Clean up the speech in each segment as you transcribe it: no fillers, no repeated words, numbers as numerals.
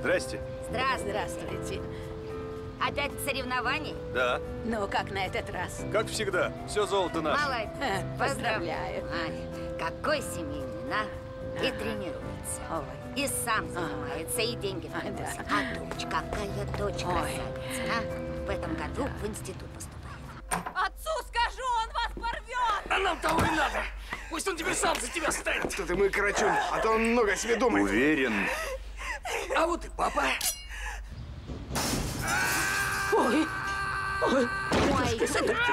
Здрасте. Здравствуйте. Опять соревнований? Да. Ну, как на этот раз? Как всегда, все золото наше. Молодец. Поздравляю. Ай, какой семьянин, И тренируется. Ой. И сам занимается, и деньги приносит. А дочь, какая дочь красавица, В этом году в институт поступает. Отцу скажу, он вас порвет! А нам того и надо! Пусть он теперь сам за тебя станет! Что ты мой карачун, а то он много о себе думает. Уверен. А вот и папа! Ой! Ой! Ой,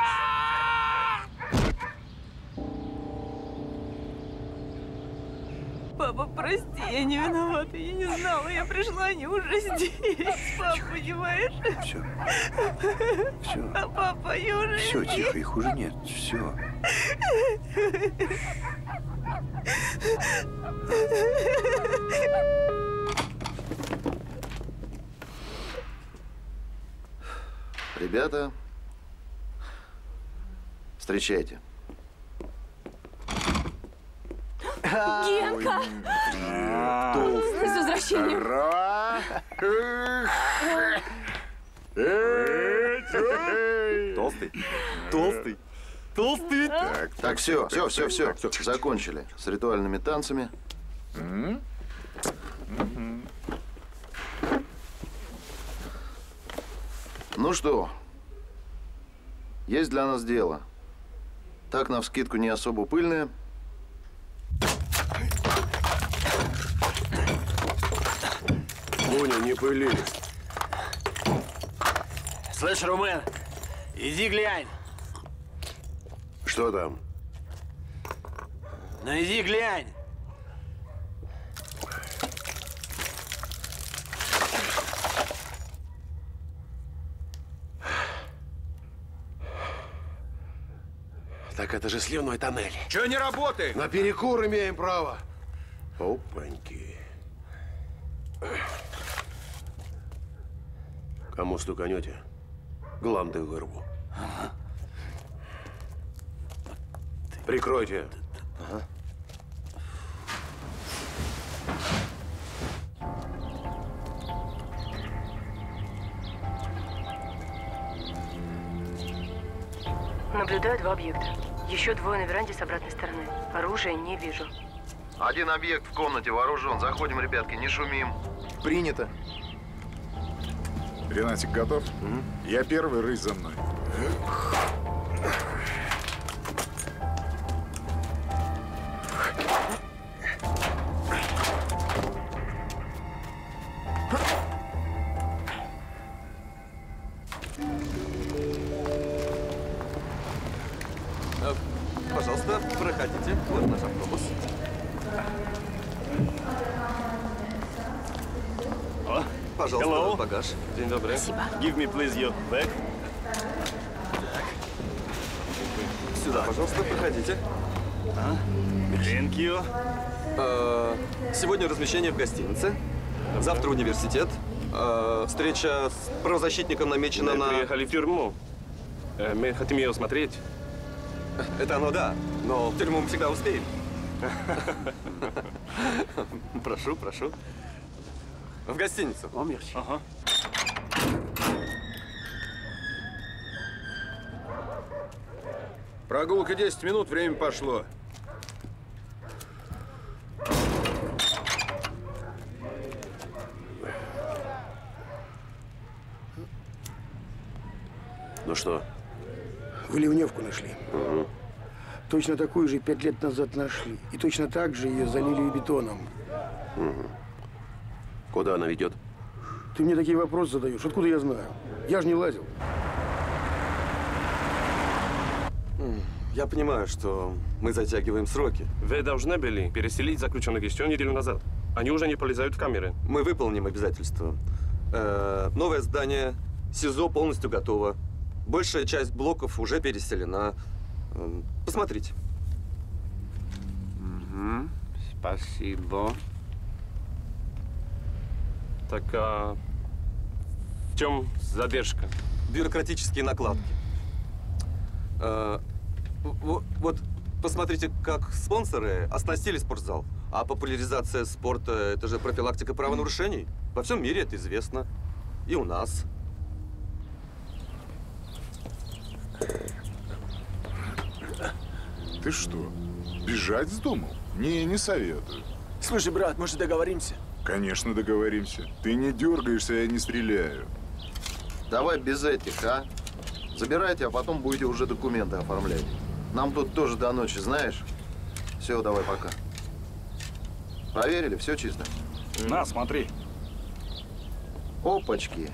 Папа, прости, я не виновата, я не знала, я пришла, они уже здесь. Папа, понимаешь? Все. Все. А папа, они уже Все, здесь. тихо, их уже нет. Все. Ребята, встречайте. Генка! С возвращением! Толстый? Толстый? Толстый? Так, все. Закончили с ритуальными танцами. Ну что, есть для нас дело. Так, навскидку, не особо пыльное. Буня, не пыли. Слышь, Румен, иди глянь. Что там? Ну иди глянь. Так это же сливной тоннель. Че не работает? На перекур имеем право. Опаньки. Кому стуканете, гланды вырву. Прикройте. Наблюдаю 2 объекта. Еще 2 на веранде с обратной стороны. Оружия не вижу. Один объект в комнате вооружен. Заходим, ребятки, не шумим. Принято. Ренатик, готов? Я первый, рысь за мной. Пожалуйста, проходите. Вот наш автобус. О, пожалуйста, багаж. День добрый. Спасибо. Give me, please, your bag. Сюда, пожалуйста, проходите. Thank you. Сегодня размещение в гостинице. Завтра университет. Встреча с правозащитником намечена на... Мы приехали в тюрьму. Мы хотим ее смотреть. Это оно да, но в тюрьму мы всегда успеем. Прошу, прошу. В гостиницу. Ага. Прогулка 10 минут, время пошло. Ну что? Выливневку нашли. Точно такую же 5 лет назад нашли. И точно так же ее залили бетоном. Куда она ведет? Ты мне такие вопросы задаешь. Откуда я знаю? Я же не лазил. Я понимаю, что мы затягиваем сроки. Вы должны были переселить заключенных еще неделю назад. Они уже не полезают в камеры. Мы выполним обязательства. Новое здание СИЗО полностью готово. Большая часть блоков уже переселена. Посмотрите. Спасибо. Так, а в чем задержка? Бюрократические накладки. Вот посмотрите, как спонсоры оснастили спортзал. А популяризация спорта – это же профилактика правонарушений. Во всем мире это известно. И у нас. Ты что, бежать вздумал? Не советую. Слушай, брат, может, договоримся? Конечно, договоримся. Ты не дергаешься, я не стреляю. Давай без этих, а? Забирайте, а потом будете уже документы оформлять. Нам тут тоже до ночи, знаешь? Все, давай, пока. Проверили, все чисто? На, смотри. Опачки.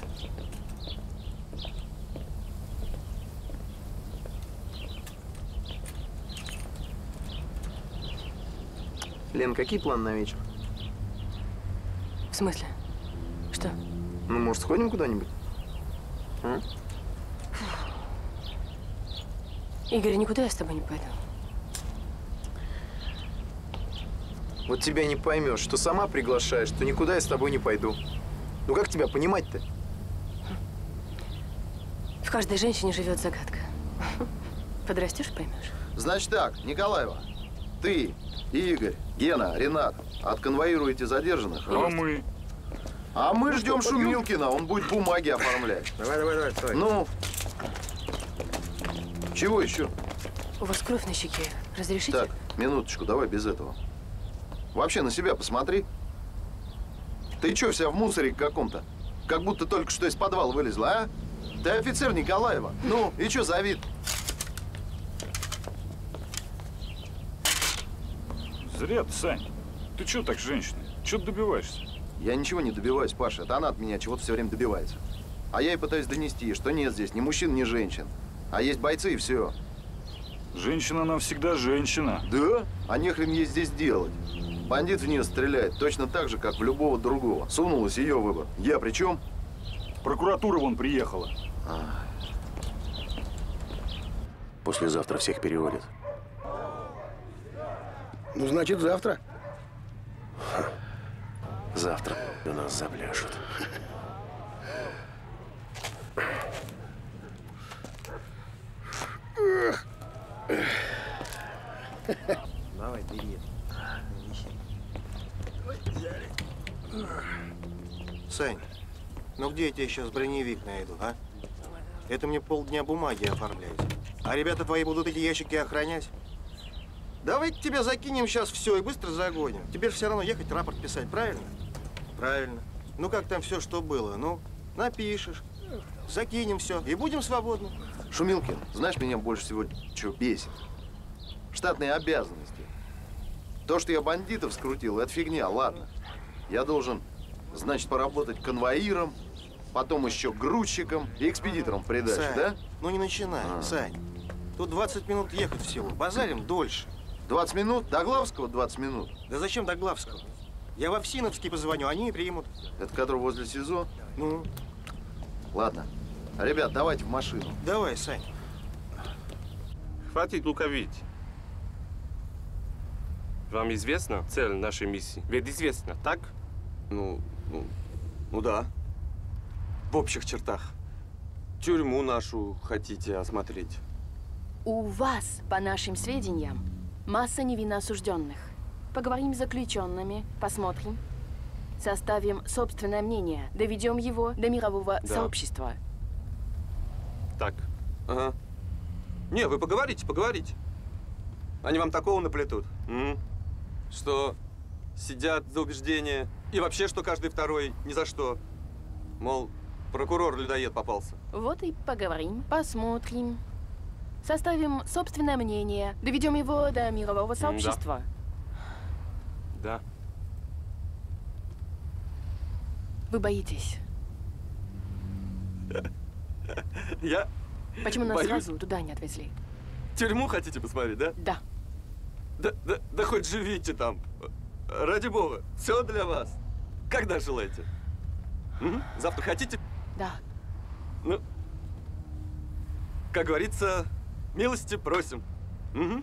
Лен, какие планы на вечер? В смысле? Что? Ну, может, сходим куда-нибудь? А? Игорь, никуда я с тобой не пойду. Вот тебя не поймешь, что сама приглашаешь, что никуда я с тобой не пойду. Ну как тебя понимать-то? В каждой женщине живет загадка. Подрастешь, поймешь. Значит так, Николаева, ты, Игорь, Гена, Ренат отконвоируете задержанных. А мы ждем Шумилкина, он будет бумаги оформлять. Давай, стой. Ну, чего еще? У вас кровь на щеке. Разрешите? Так, минуточку, давай без этого. Вообще на себя посмотри. Ты что, вся в мусоре каком-то? Как будто только что из подвала вылезла, а? Ты офицер Николаева. Ну, и что за вид? Зря ты, Сань. Ты чего так с женщиной? Чего ты добиваешься? Я ничего не добиваюсь, Паша. Это она от меня чего-то все время добивается. А я ей пытаюсь донести, что нет здесь ни мужчин, ни женщин. А есть бойцы и все. Женщина, она всегда женщина. Да? А нехрен ей здесь делать. Бандит в нее стреляет точно так же, как в любого другого. Сунулась ее выбор. Я при чем? Прокуратура вон приехала. Послезавтра всех переводят. Ну, значит, завтра. Завтра у нас запляшут. Давай, бери. Сань, ну где я тебе сейчас броневик найду, а? Это мне полдня бумаги оформлять. А ребята твои будут эти ящики охранять? Давай-ка тебя закинем сейчас все и быстро загоним. Тебе же все равно ехать, рапорт писать, правильно? Правильно. Ну как там все, что было? Ну, напишешь, закинем все и будем свободны. Шумилкин, знаешь, меня больше всего что бесит? Штатные обязанности. То, что я бандитов скрутил, это фигня, ладно. Я должен, значит, поработать конвоиром, потом еще грузчиком и экспедитором в придачу, Сань, да? ну не начинай, Сань. Тут 20 минут ехать всего. Базарим дольше. 20 минут? До Главского 20 минут? Да зачем до Главского? Я во Всиновский позвоню, они и примут. Это который возле СИЗО? Ну? Ладно. Ребят, давайте в машину. Давай, Сань. Хватит лукавить. Вам известна цель нашей миссии? Ведь известно, так? Ну да. В общих чертах. Тюрьму нашу хотите осмотреть? У вас, по нашим сведениям, масса невинно осужденных. Поговорим с заключенными, посмотрим. Составим собственное мнение, доведем его до мирового сообщества. Так. Ага. Не, вы поговорите. Они вам такого наплетут, что сидят за убеждение. И вообще, что каждый второй ни за что. Мол, прокурор-людоед попался. Вот и поговорим, посмотрим. Составим собственное мнение, доведем его до мирового сообщества. Да. Вы боитесь? Я Почему нас боюсь. сразу туда не отвезли? Тюрьму хотите посмотреть, да? Да. Да хоть живите там. Ради бога. Все для вас. Когда желаете? Завтра хотите? Да. Ну, как говорится, милости просим. Угу.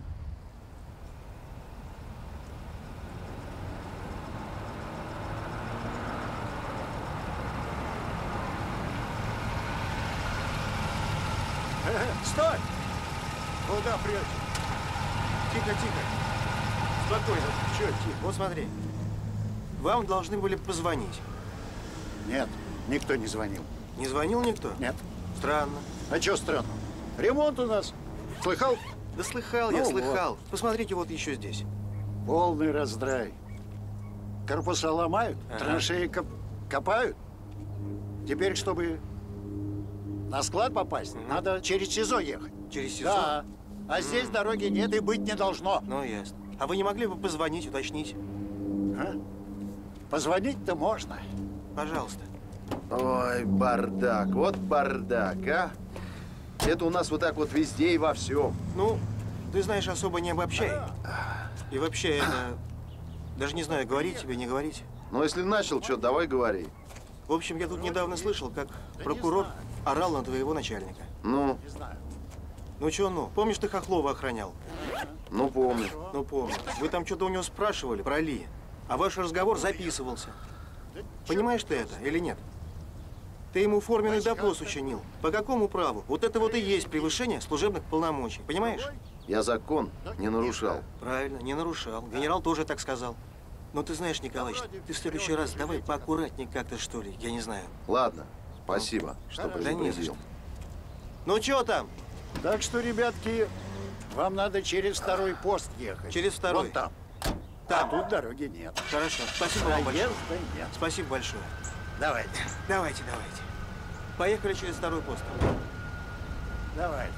Стой! Куда прете? Тихо. Спокойно. Чё, тихо. Вот смотри. Вам должны были позвонить. Нет, никто не звонил. Не звонил никто? Нет. Странно. А чё странно? Ремонт у нас. Слыхал? Да слыхал я, слыхал. Посмотрите вот еще здесь. Полный раздрай. Корпуса ломают, траншеи копают. Теперь, чтобы на склад попасть, надо через СИЗО ехать. Через СИЗО? Да. А здесь дороги нет и быть не должно. Ну, ясно. А вы не могли бы позвонить, уточнить? А? Позвонить-то можно. Пожалуйста. Ой, бардак, вот бардак, а? Это у нас вот так вот везде и во всем. Ну, ты знаешь, особо не обобщай. И вообще, это... Даже не знаю, говорить тебе, не говорить. Ну, если начал, что, давай говори. В общем, я тут недавно слышал, как прокурор орал на твоего начальника. Ну? Ну, чё ну? Помнишь, ты Хохлова охранял? Ну, помню. Ну, помню. Вы там что-то у него спрашивали про Ли, а ваш разговор записывался. Понимаешь ты это или нет? Ты ему форменный допрос учинил. По какому праву? Вот это вот и есть превышение служебных полномочий. Понимаешь? Я закон не нарушал. Правильно, не нарушал. Генерал тоже так сказал. Но ты знаешь, Николаевич, ты в следующий раз давай поаккуратнее как-то, что ли. Я не знаю. Ладно, спасибо, что Да не за что. предупредил. Ну, чё там? Так что, ребятки, вам надо через второй пост ехать. Через второй? Вон там. Там. А тут дороги нет. Хорошо. Спасибо вам большое. Проезда нет. Спасибо большое. Давайте. Давайте. Поехали через второй пост. Давайте.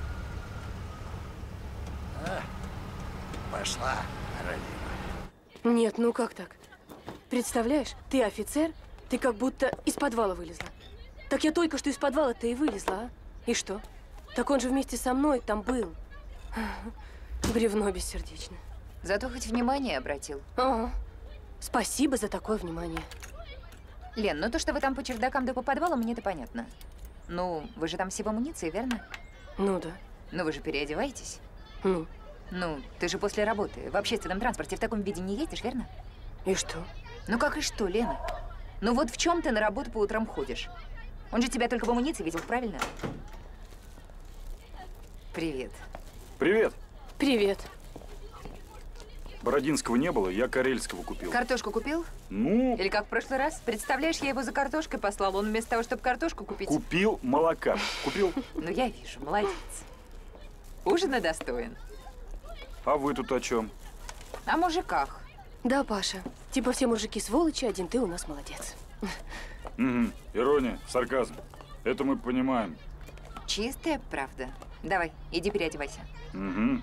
Пошла, родина. Нет, ну как так? Представляешь, ты офицер, ты как будто из подвала вылезла. Так я только что из подвала-то и вылезла, а? И что? Так он же вместе со мной там был. Бревно бессердечное. Зато хоть внимание обратил. Ага. Спасибо за такое внимание. Лен, ну то, что вы там по чердакам да по подвалам, мне это понятно. Ну, вы же там все в амуниции, верно? Ну да. Ну вы же переодеваетесь. Ну? Ну, ты же после работы в общественном транспорте в таком виде не ездишь, верно? И что? Ну как и что, Лена? Ну вот в чем ты на работу по утрам ходишь? Он же тебя только в амуниции видел, правильно? Привет. Привет. Привет. Бородинского не было, я карельского купил. Картошку купил? Ну? Или как в прошлый раз? Представляешь, я его за картошкой послала, он вместо того, чтобы картошку купить… Купил молока. Купил? Ну я вижу, молодец. Ужина достоин. А вы тут о чем? О мужиках. Да, Паша. Типа все мужики сволочи, один ты у нас молодец. Угу. Ирония, сарказм. Это мы понимаем. Чистая правда. Давай, иди переодевайся. Угу.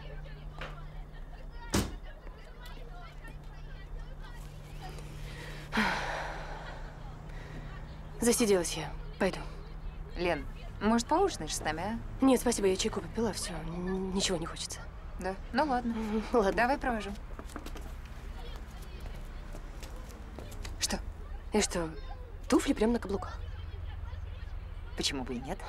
Засиделась я. Пойду. Лен, может, поужинаешь с нами, а? Нет, спасибо, я чайку попила, все. Ничего не хочется. Да? Ну ладно. Ладно. Давай провожу. Что? И что, туфли прямо на каблуках? Почему бы и нет?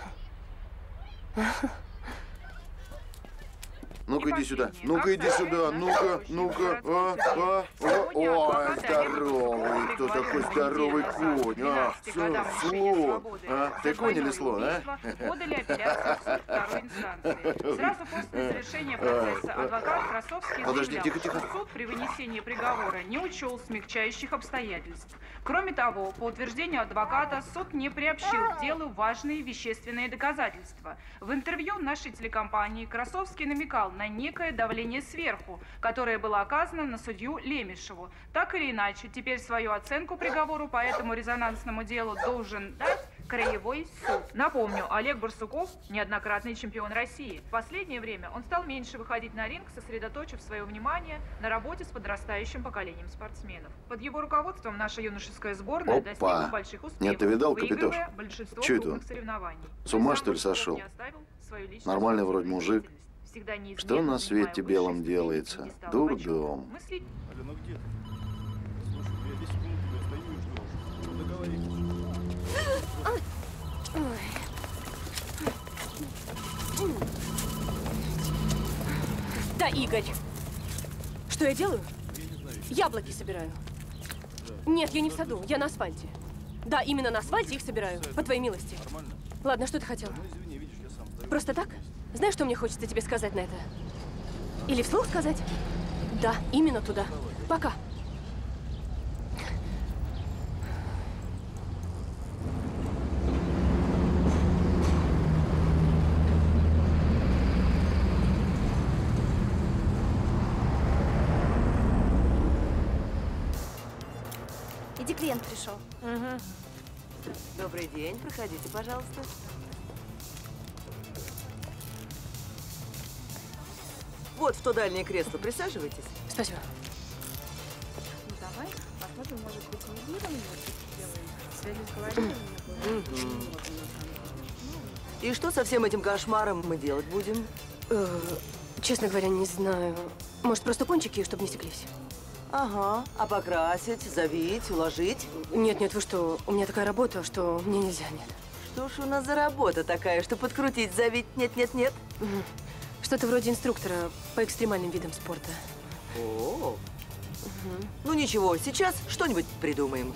Ну-ка, иди сюда. Ну-ка, иди сюда. Ну-ка. Ой, здоровый. Кто такой здоровый конь? А, слон. А, ты конь или слон, а? Подали апелляцию в суд второй инстанции. Сразу после завершения процесса адвокат Красовский Подожди, заявлял, тихо. что суд при вынесении приговора не учел смягчающих обстоятельств. Кроме того, по утверждению адвоката, суд не приобщил к делу важные вещественные доказательства. В интервью нашей телекомпании Красовский намекал на некое давление сверху, которое было оказано на судью Лемешеву. Так или иначе, теперь свою оценку приговору по этому резонансному делу должен дать Краевой суд. Напомню, Олег Барсуков – неоднократный чемпион России. В последнее время он стал меньше выходить на ринг, сосредоточив свое внимание на работе с подрастающим поколением спортсменов. Под его руководством наша юношеская сборная достигла больших успехов, Нет, ты видал, выигрывая Капитош? большинство Чё это крупных он? соревнований. С ума, что ли, сошел? Нормальный вроде мужик. Что на свете белом делается? Дурдом. Алло, ну где ты? Слушай, я 10 минут тебя стою и жду. Ну, договорились. Да, Игорь. Что я делаю? Яблоки собираю. Нет, я не в саду, я на асфальте. Да, именно на асфальте их собираю, по твоей милости. Ладно, что ты хотел? Просто так? Знаешь, что мне хочется тебе сказать на это? Или вслух сказать? Да, именно туда. Пока. Иди, клиент пришел. Угу. Добрый день, проходите, пожалуйста. Вот в то дальнее кресло, присаживайтесь. Спасибо. Ну давай, посмотрим, может быть, мы миром сделаем. Связи с говорением. И что со всем этим кошмаром мы делать будем? Честно говоря, не знаю. Может, просто кончики, чтобы не стеклись? Ага. А покрасить, завить, уложить? Нет, вы что? У меня такая работа, что мне нельзя, нет. Что ж у нас за работа такая, что подкрутить, завить, нет? Что-то вроде инструктора по экстремальным видам спорта. О, ну ничего, сейчас что-нибудь придумаем.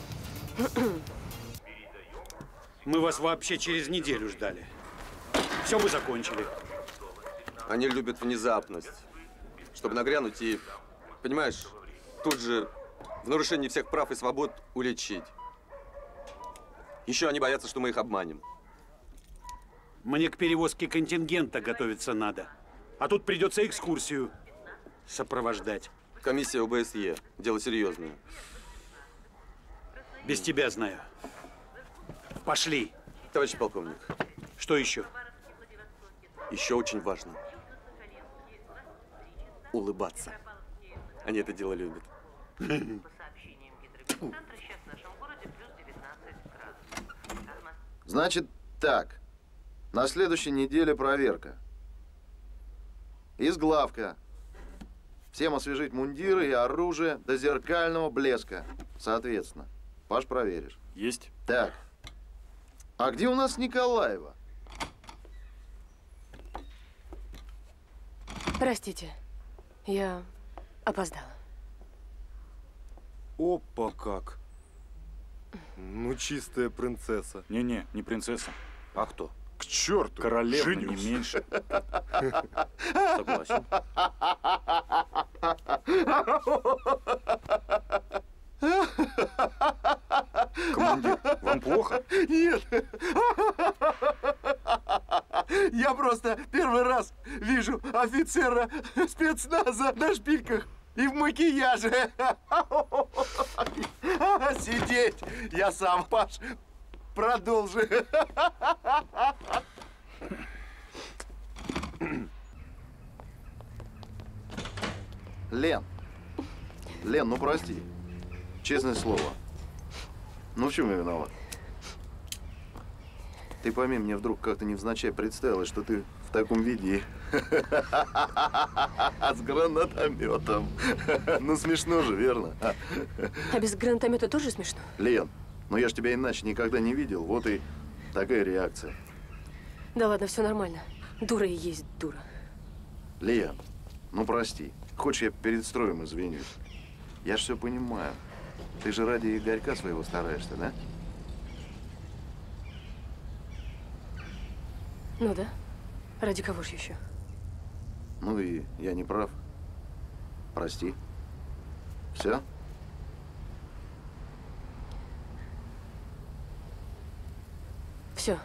Мы вас вообще через неделю ждали. Все, мы закончили. Они любят внезапность, чтобы нагрянуть и, понимаешь, тут же в нарушении всех прав и свобод уличить. Еще они боятся, что мы их обманем. Мне к перевозке контингента готовиться надо. А тут придется экскурсию сопровождать. Комиссия ОБСЕ. Дело серьезное. Без тебя знаю. Пошли. Товарищ полковник. Что еще? Еще очень важно. Улыбаться. Они это дело любят. Значит так. На следующей неделе проверка. Изглавка. Всем освежить мундиры и оружие до зеркального блеска. Соответственно. Паш, проверишь. Есть. Так. А где у нас Николаева? Простите, я опоздала. Опа как. Ну, чистая принцесса. Не-не, не принцесса. А кто? К черту! Королева, не меньше. Согласен. Командир, вам плохо? Нет. Я просто первый раз вижу офицера спецназа на шпильках и в макияже. Сидеть. Я сам, Паш. Продолжи. Лен, ну прости. Честное слово. Ну в чем я виноват? Ты пойми, мне вдруг как-то невзначай представилось, что ты в таком виде с гранатометом. Ну смешно же, верно? А без гранатомета тоже смешно? Лен, ну я ж тебя иначе никогда не видел. Вот и такая реакция. Да ладно, все нормально. Дура и есть дура. Лен, ну прости. Хочешь, я перед строем извинюсь? Я ж все понимаю. Ты же ради Игорька своего стараешься, да? Ну да. Ради кого же еще? Ну и я не прав. Прости. Все? Все.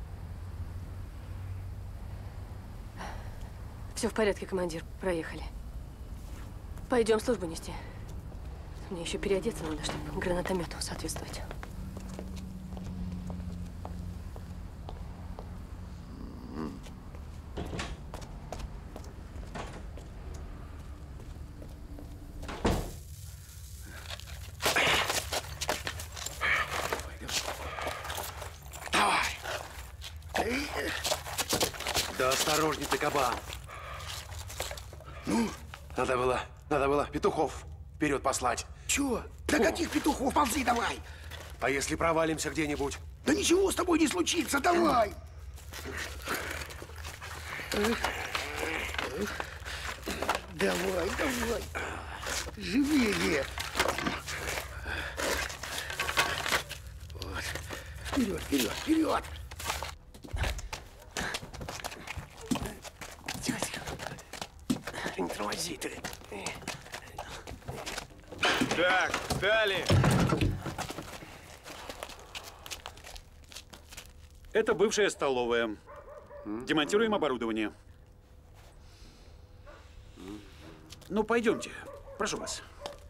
Все в порядке, командир. Проехали. Пойдем службу нести. Мне еще переодеться надо, чтобы гранатомету соответствовать. Да осторожней ты, кабан. Ну, надо было петухов вперед послать. Чего? Да каких петухов? Ползи давай! А если провалимся где-нибудь? Да ничего с тобой не случится, давай! Давай. Живее! Вот. Вперед! Тихо. Не тормози. Поди ты. Так, встали. Это бывшая столовая. Демонтируем оборудование. Ну, пойдемте. Прошу вас.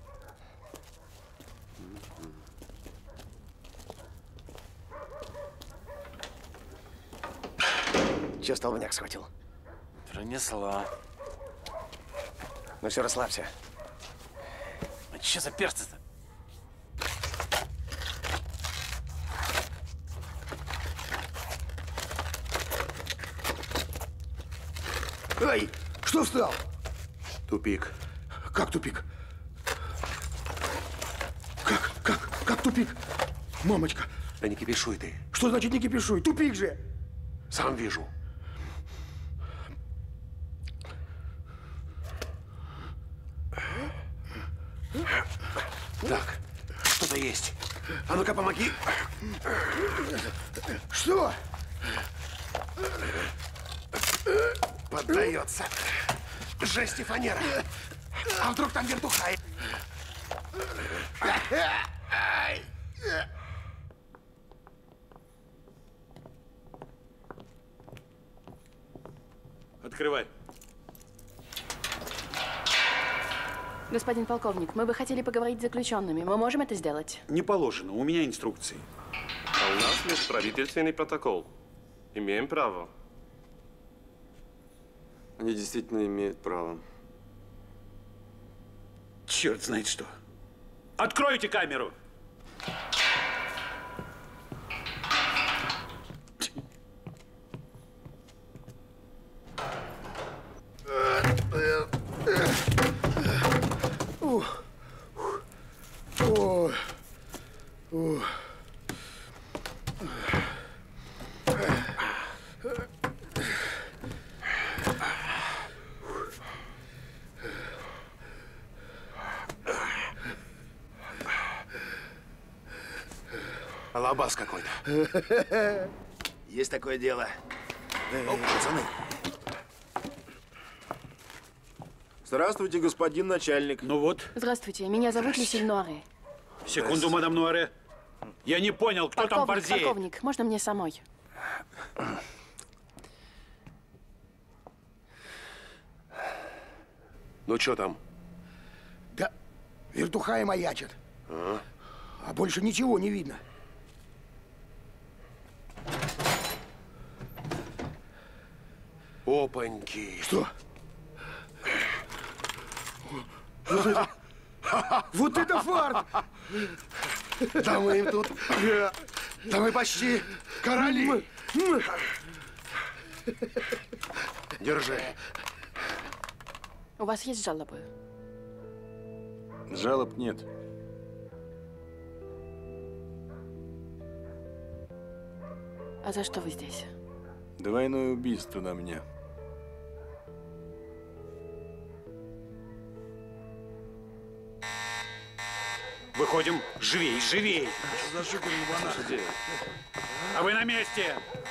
Че столбняк схватил? Пронесла. Ну все, расслабься. А че за перцы-то? Эй, что встал? Тупик. Как тупик? Как тупик? Мамочка. Да не кипишуй ты. Что значит не кипишуй? Тупик же. Сам вижу. Так, что-то есть. А ну-ка, помоги. Что? Поддается. Жесть и фанера. А вдруг там вертухай? Открывай. Господин полковник, мы бы хотели поговорить с заключенными. Мы можем это сделать? Не положено. У меня инструкции. А у нас межправительственный протокол. Имеем право. Они действительно имеют право. Черт знает что. Откройте камеру! Лабаз какой-то. Есть такое дело. О, пацаны. Здравствуйте, господин начальник. Ну вот. Здравствуйте, меня зовут Люсиль Нуаре. Секунду, мадам Нуаре. Я не понял, кто там борзеет. Полковник, можно мне самой? Ну, что там? Да, вертухаи маячат. А больше ничего не видно. Опаньки. Что? Вот это фарт! Да мы им тут... Да мы почти короли. Держи. У вас есть жалобы? Жалоб нет. А за что вы здесь? Двойное убийство на мне. Выходим. Живей, живей. А вы на месте.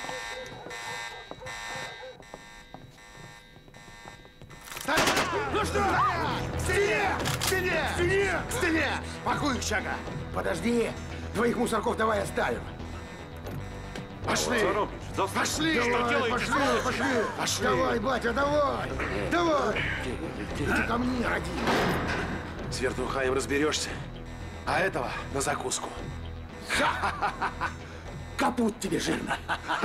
Ну что? К стене! К стене! К стене! К стене! Пакуй их, Чага! Подожди! Двоих мусорков давай оставим. Пошли! Пошли! Что делаете? Пошли! Давай, батя, давай! Давай! Иди ко мне, родимый! С вертухаем разберешься. А этого на закуску. Капут тебе жирно!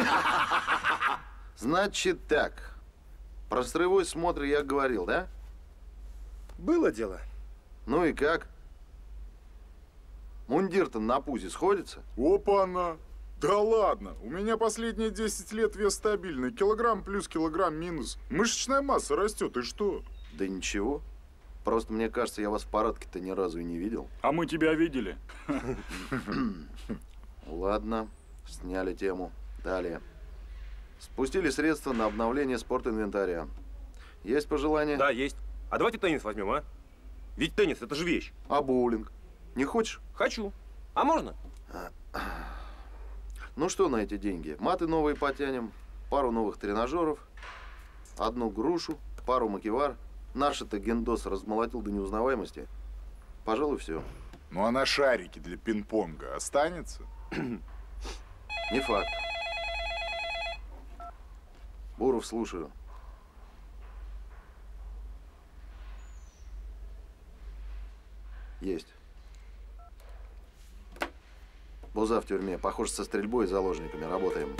Значит так. Про строевой смотр я говорил, да? Было дело. Ну и как? Мундир-то на пузе сходится? Опа-на! Да ладно, у меня последние 10 лет вес стабильный. Килограмм плюс, килограмм минус. Мышечная масса растет, и что? Да ничего. Просто мне кажется, я вас в парадке-то ни разу и не видел. А мы тебя видели. Ладно, сняли тему. Далее. Спустили средства на обновление спортинвентаря. Есть пожелания? Да, есть. А давайте теннис возьмем, а? Ведь теннис – это же вещь. А боулинг? Не хочешь? Хочу. А можно? Ну что на эти деньги? Маты новые потянем, пару новых тренажеров, одну грушу, пару макевар. Наш-то гендос размолотил до неузнаваемости. Пожалуй, все. Ну а на шарике для пинг-понга останется? Не факт. Буров, слушаю. Есть. Буза в тюрьме. Похоже, со стрельбой и заложниками работаем.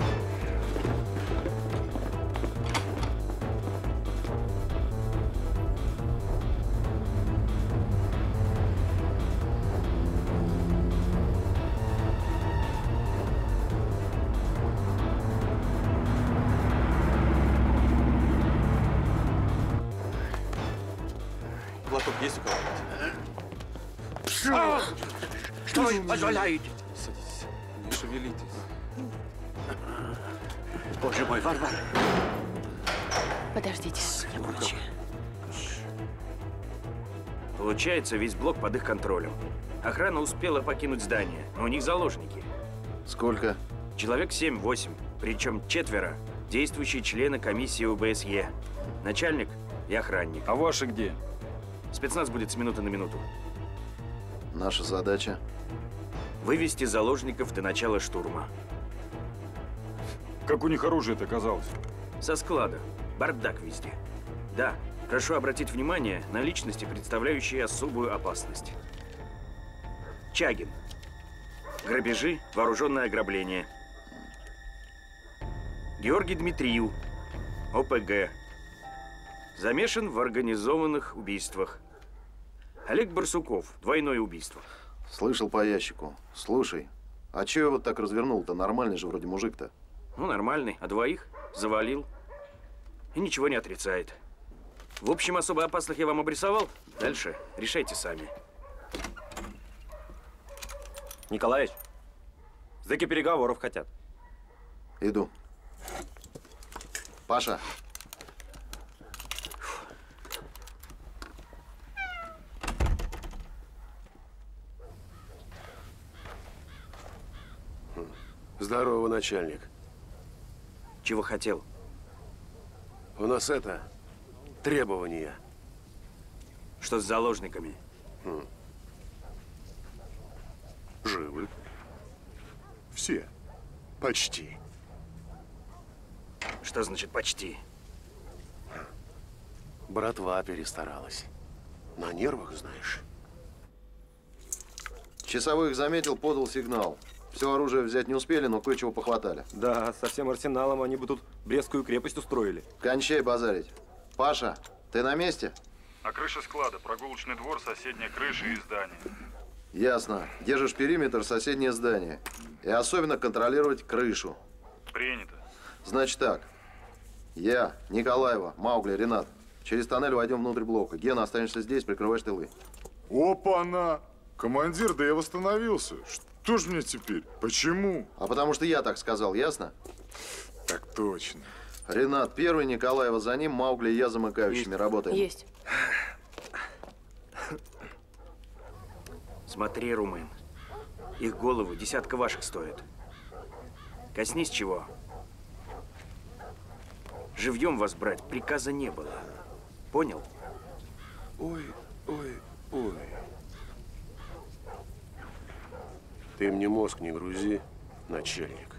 Платок есть у кого-нибудь? Что вы позволяете? Садитесь. Не шевелитесь. Боже мой, Варвара. Подождите. Получается, весь блок под их контролем. Охрана успела покинуть здание, но у них заложники. Сколько? Человек 7-8, причем 4 действующие члены комиссии УБСЕ. Начальник и охранник. А ваши где? Спецназ будет с минуты на минуту. Наша задача? Вывести заложников до начала штурма. Как у них оружие-то оказалось? Со склада. Бардак везде. Да, прошу обратить внимание на личности, представляющие особую опасность. Чагин. Грабежи, вооруженное ограбление. Георгий Дмитриев. ОПГ. Замешан в организованных убийствах. Олег Барсуков. Двойное убийство. Слышал по ящику. Слушай, а чё его так развернул-то? Нормальный же вроде мужик-то. Ну, нормальный. А двоих завалил. И ничего не отрицает. В общем, особо опасных я вам обрисовал. Дальше решайте сами. Николаевич, зэки переговоров хотят. Иду. Паша. Здорово, начальник. Чего хотел? У нас требования. Что с заложниками? Живы. Все. Почти. Что значит почти? Братва перестаралась. На нервах, знаешь. Часовых заметил, подал сигнал. Все оружие взять не успели, но кое-чего похватали. Да, со всем арсеналом они бы тут Брестскую крепость устроили. Кончай базарить. Паша, ты на месте? На крыше склада, прогулочный двор, соседняя крыша и здание. Ясно. Держишь периметр, соседнее здание. И особенно контролировать крышу. Принято. Значит так. Я, Николаева, Маугли, Ренат. Через тоннель войдем внутрь блока. Гена, останешься здесь, прикрываешь тылы. Опа-на! Командир, да я восстановился. Что ж мне теперь? Почему? А потому что я так сказал, ясно? Так точно. Ренат первый, Николаева за ним, Маугли и я замыкающими. Работаем. Есть. Смотри, Румын. Их головы десятка ваших стоят. Коснись чего. Живьем вас брать приказа не было. Понял? Ой, ой, ой. Ты мне мозг не грузи, начальник.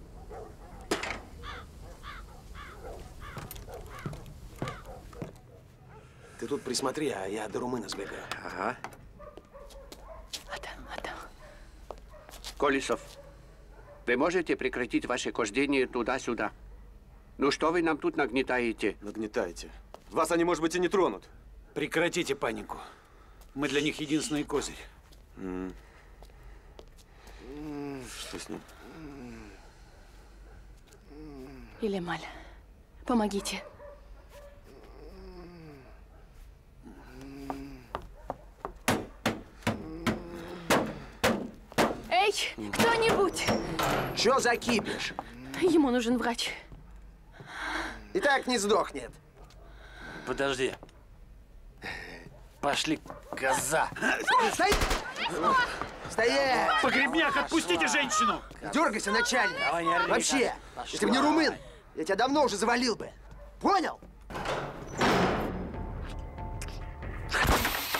Ты тут присмотри, а я до Румына сбегаю. Ага. Колесов, вы можете прекратить ваше хождение туда-сюда? Ну что вы нам тут нагнетаете? Нагнетаете. Вас они, может быть, и не тронут. Прекратите панику. Мы для них единственный козырь. Что с ним? Илемаль, помогите. Эй, кто-нибудь! Чё за кипиш? Ему нужен врач. И так не сдохнет. Подожди. Пошли, коза. Стой! Стоять! Погребняк, отпустите женщину! Дергайся, начальник. Давай не орри, Вообще, Пошла. если бы не румын, я тебя давно уже завалил бы. Понял?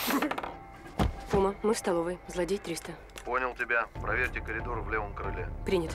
Пума, мы в столовой. Злодей 300. Понял тебя. Проверьте коридор в левом крыле. Принято.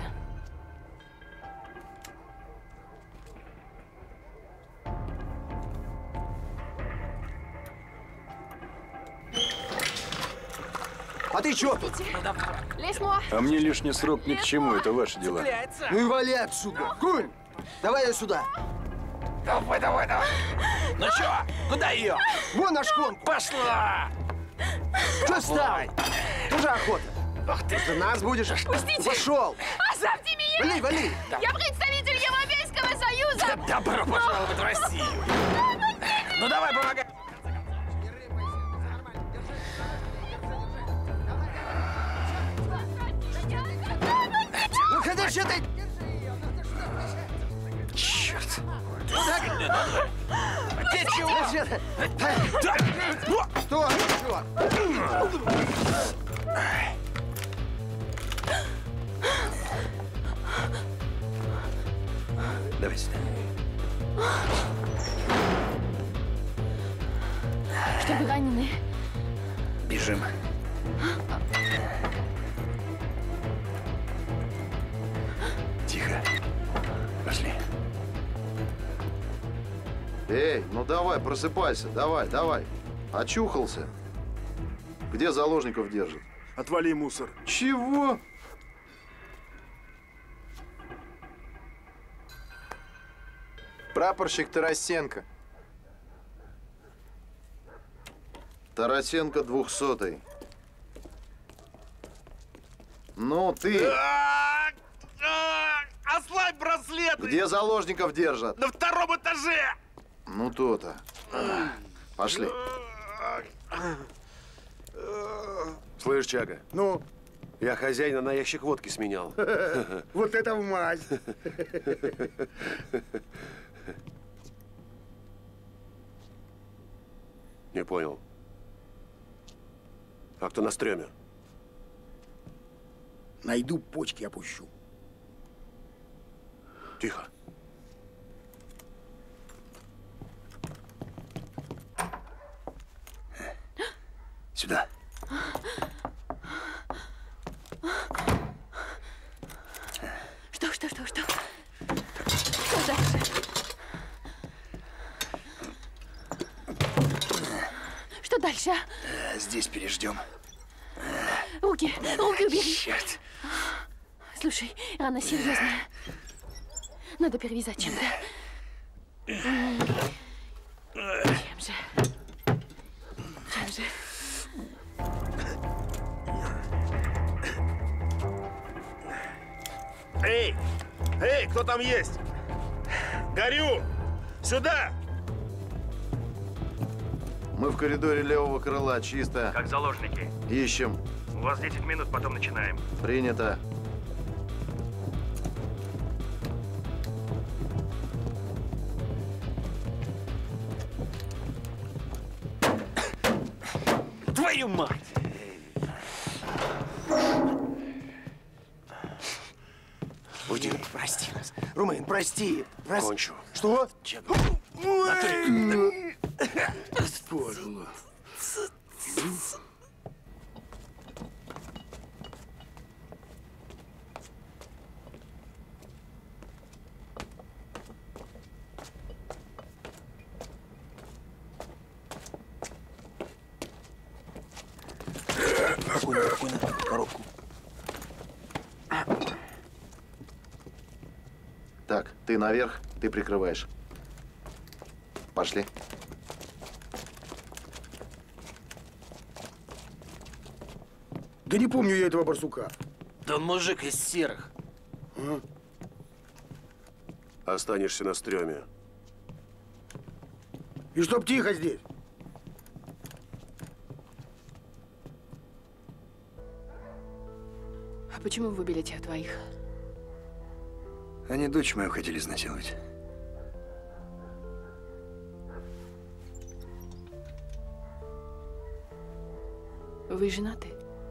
А ты чё тут? А мне лишний срок ни к чему, это ваши дела. Ну и вали отсюда. Кунь, давай ее сюда. Давай, давай, давай. Ну чё, куда ее? Вон наш клон. Пошла! Чё встал? Тоже охота. Ах ты! За нас будешь? Пустите! Пошел! Оставьте меня! Вали, вали! Я представитель Европейского Союза! Добро пожаловать в Россию! Ну давай, помогай! Ну когда же ты? Черт! Ты чего? Что? Что? Давай сюда. Что вы ранены? Бежим. Тихо. Пошли. Эй, ну давай, просыпайся, давай, давай. Очухался. Где заложников держат? Отвали, мусор. Чего? Прапорщик Тарасенко. Тарасенко 200-й. Ну, ты... Ослабь браслеты! Где заложников держат? На втором этаже! Ну, то-то. Пошли. Слышь, Чага? Ну? Я хозяина на ящик водки сменял. Вот это в мать! Не понял. А кто на стреме? Найду, почки опущу. Тихо. Сюда. Что? Что дальше? Что дальше? Здесь переждем. Руки убери. Черт. Слушай, рана серьезная. Надо перевязать чем-то. Чем же? Эй! Эй, кто там есть? Горю! Сюда! Мы в коридоре левого крыла, чисто. Как заложники. Ищем. У вас 10 минут, потом начинаем. Принято. Твою мать! Уйди. Прости нас. Румын, прости. Кончу. Что? Понял. Спокойно, коробку. Так, ты наверх, ты прикрываешь. Пошли. Да не помню я этого барсука. Да он мужик из серых. Останешься на стреме. И чтоб тихо здесь. А почему вы убили тех двоих? Они дочь мою хотели изнасиловать. Вы женаты?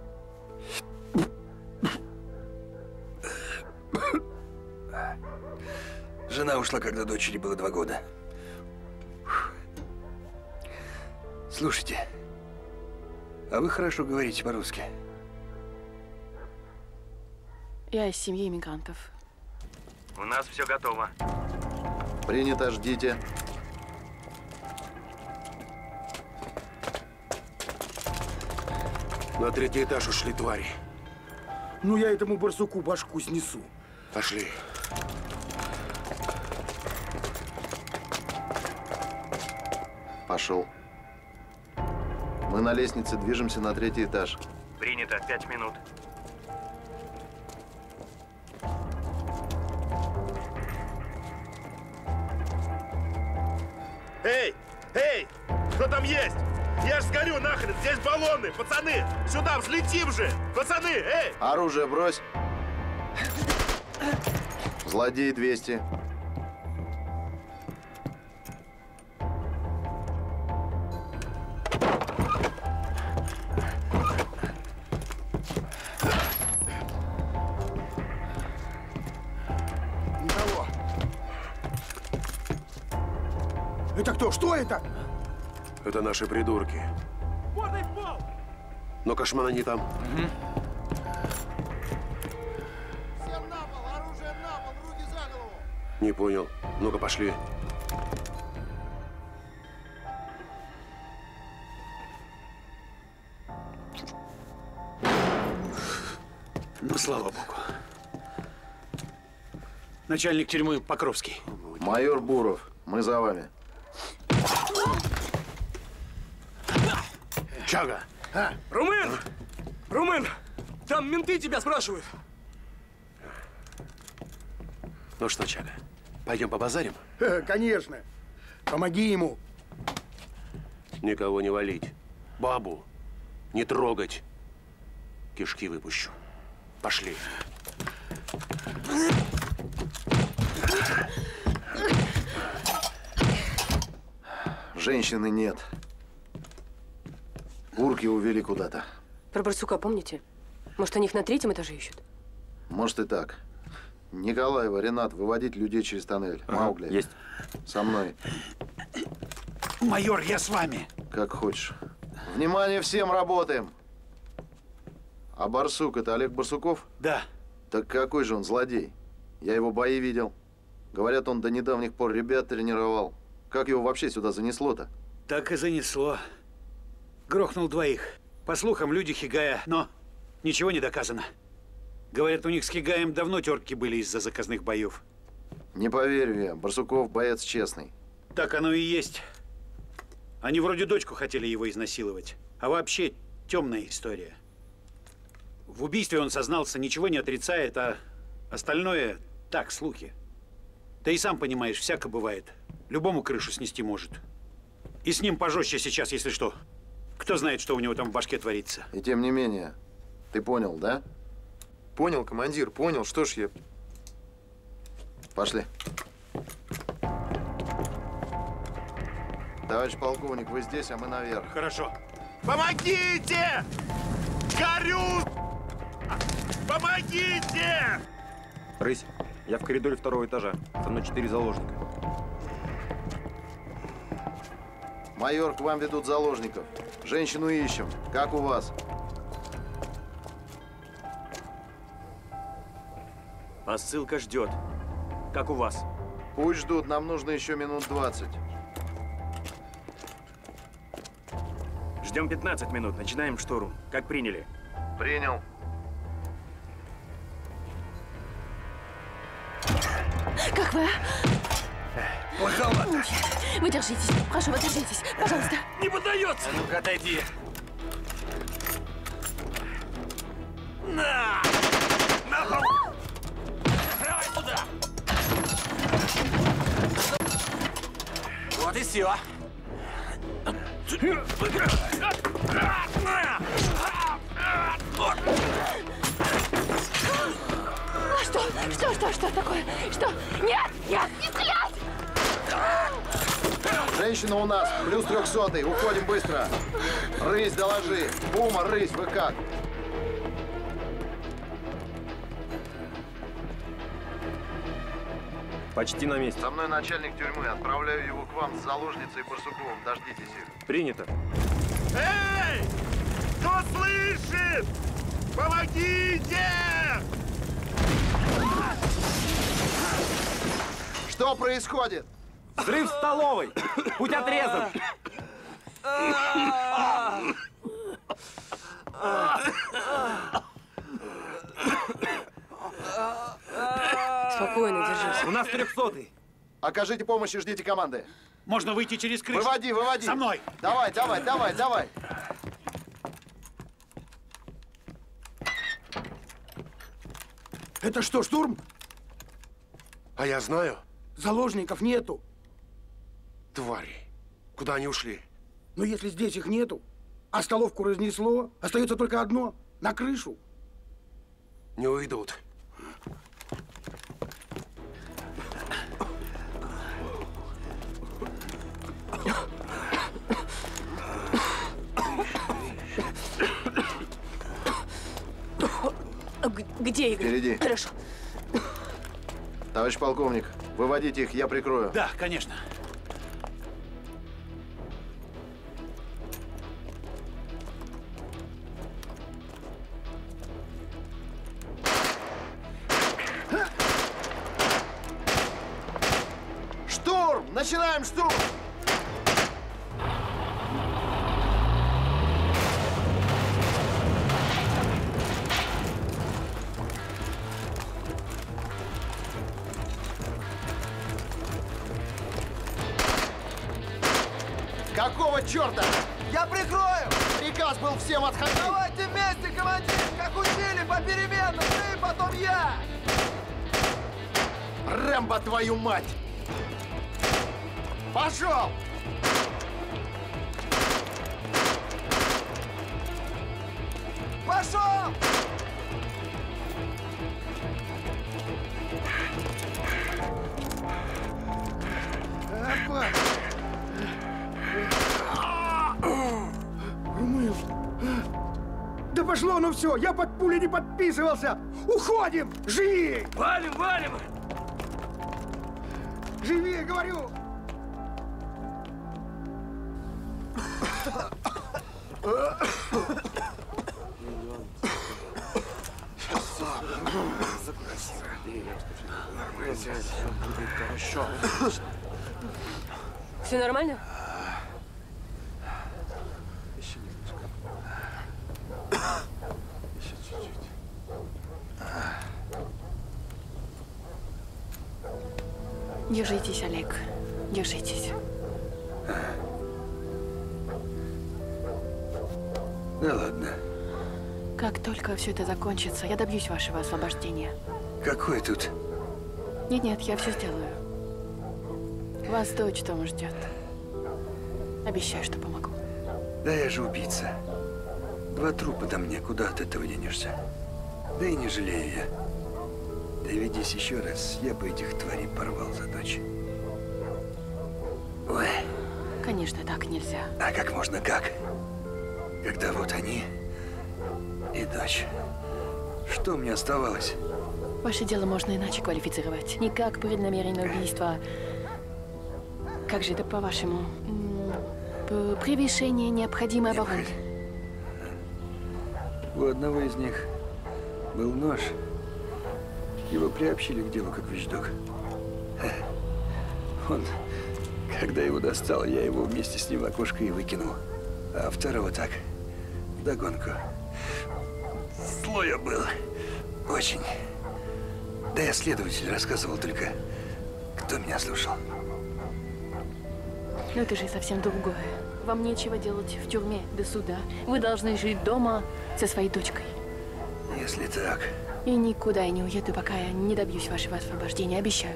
Жена ушла, когда дочери было 2 года. Слушайте, А вы хорошо говорите по-русски. Я из семьи иммигрантов. У нас все готово. Принято, ждите. На 3-й этаж ушли твари. Ну, я этому барсуку башку снесу. Пошли. Пошел. Мы на лестнице движемся на 3-й этаж. Принято. 5 минут. Эй! Эй! Кто там есть? Я ж сгорю нахрен! Здесь баллоны! Пацаны! Сюда взлетим же! Пацаны! Эй! Оружие брось. Злодей 200. Никого. Это кто? Что это? Это наши придурки. Но Кошмана не там. Всем на пол! Оружие на пол! Руки за голову! Не понял. Ну-ка, пошли. Ну, слава богу. Начальник тюрьмы Покровский. Майор Буров, мы за вами. Чага! Румын! Румын! Там менты тебя спрашивают. Ну что, Чага, пойдем побазарим? Конечно. Помоги ему. Никого не валить. Бабу не трогать. Кишки выпущу. Пошли. Женщины нет. Урки увели куда-то. Про барсука помните? Может, они их на 3-м этаже ищут? Может и так. Николаева, Ренат, выводить людей через тоннель. Маугли. Есть. Со мной. Майор, я с вами. Как хочешь. Внимание всем, работаем. А барсук, это Олег Барсуков? Да. Так какой же он злодей? Я его бои видел. Говорят, он до недавних пор ребят тренировал. Как его вообще сюда занесло-то? Так и занесло. Грохнул 2. По слухам, люди Хигая, но ничего не доказано. Говорят, у них с Хигаем давно терки были из-за заказных боев. Не поверю я. Барсуков боец честный. Так оно и есть. Они вроде дочку хотели его изнасиловать. А вообще темная история. В убийстве он сознался, ничего не отрицает, а остальное так, слухи. Ты и сам понимаешь, всяко бывает. Любому крышу снести может. И с ним пожестче сейчас, если что. Кто знает, что у него там в башке творится. И тем не менее, ты понял, да? Понял, командир, понял. Что ж я... Пошли. Товарищ полковник, вы здесь, а мы наверх. Хорошо. Помогите! Горю! Помогите! Рысь, я в коридоре 2-го этажа. Со мной 4 заложника. Майор, к вам ведут заложников. Женщину ищем. Как у вас? Посылка ждет. Как у вас? Пусть ждут, нам нужно еще минут 20. Ждем 15 минут. Начинаем штурм. Как приняли? Принял. Как вы? Плоховато. Вы держитесь. Прошу, вы держитесь. Пожалуйста. Не поддается. Ну-ка, отойди. На! На пол! Давай туда! Вот и все. Что такое? Что? Нет! Нет! Не стрелять! Женщина у нас, плюс 300-й. Уходим быстро. Рысь, доложи. Бума, Рысь, вы как? Почти на месте. Со мной начальник тюрьмы. Отправляю его к вам с заложницей Барсуковым. Дождитесь их. Принято. Эй! Кто Стойте! Что происходит? Взрыв в столовой! Путь отрезан! Спокойно, держись. У нас 300-й. Окажите помощь и ждите команды. Можно выйти через крышу. Выводи, выводи. Со мной. Давай, давай, давай, давай. Это что, штурм? А я знаю. Заложников нету. Твари. Куда они ушли? Но если здесь их нету, а столовку разнесло, остается только одно — на крышу. Не уйдут. Где Игорь? Впереди. Хорошо. Товарищ полковник, выводите их, я прикрою. Да, конечно. Штурм! Начинаем штурм! Какого черта? Я прикрою! Приказ был всем отходить! Давайте вместе, командир! Как учили, попеременно! Ты, потом я! Рэмбо, твою мать! Пошел! Пошел! Опа! Румын! Да пошло, ну все! Я под пули не подписывался! Уходим! Живи! Валим, валим! Живи, говорю! Все нормально? Еще чуть-чуть. Держитесь, Олег. Держитесь. Да ладно. Как только все это закончится, я добьюсь вашего освобождения. Какой тут? Нет-нет, я все сделаю. Вас дочь дома ждет. Обещаю, что помогу. Да я же убийца. 2 трупа до мне, куда от этого денешься? Да и не жалею я. Доведись еще раз, я бы этих тварей порвал за дочь. Ой. Конечно, так нельзя. А как можно как? Когда вот они и дочь. Что мне оставалось? Ваше дело можно иначе квалифицировать. Не как преднамеренное убийство. Как же это по-вашему? Превышение необходимой обороны. У одного из них был нож. Его приобщили к делу как вещдок. Он, когда его достал, я его вместе с ним в окошко и выкинул. А второго так, вдогонку. Злой я был. Очень. Да я следователь рассказывал только, кто меня слушал. Но это же совсем другое. Вам нечего делать в тюрьме до суда. Вы должны жить дома со своей дочкой. Если так. И никуда я не уеду, пока я не добьюсь вашего освобождения, обещаю.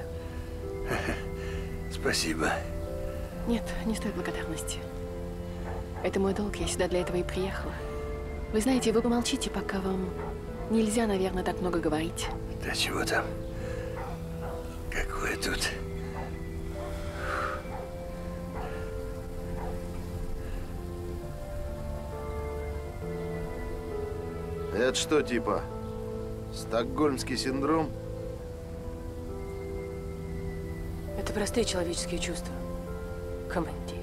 Спасибо. Нет, не стоит благодарности. Это мой долг, я сюда для этого и приехала. Вы знаете, вы помолчите, пока вам нельзя, наверное, так много говорить. Да чего там? Какое тут? Это что, типа, стокгольмский синдром? Это простые человеческие чувства, командир.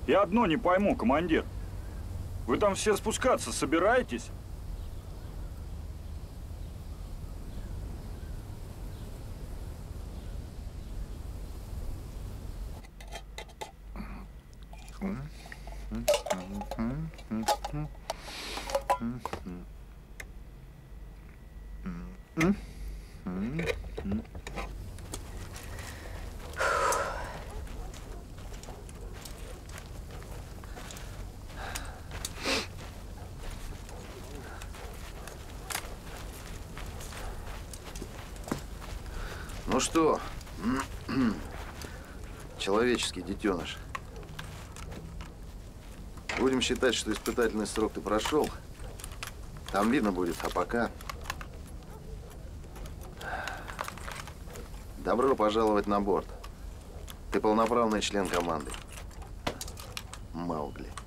Я одно не пойму, командир. Вы там все спускаться собираетесь? Ну что, человеческий детеныш, будем считать, что испытательный срок ты прошел. Там видно будет, а пока добро пожаловать на борт. Ты полноправный член команды. Маугли.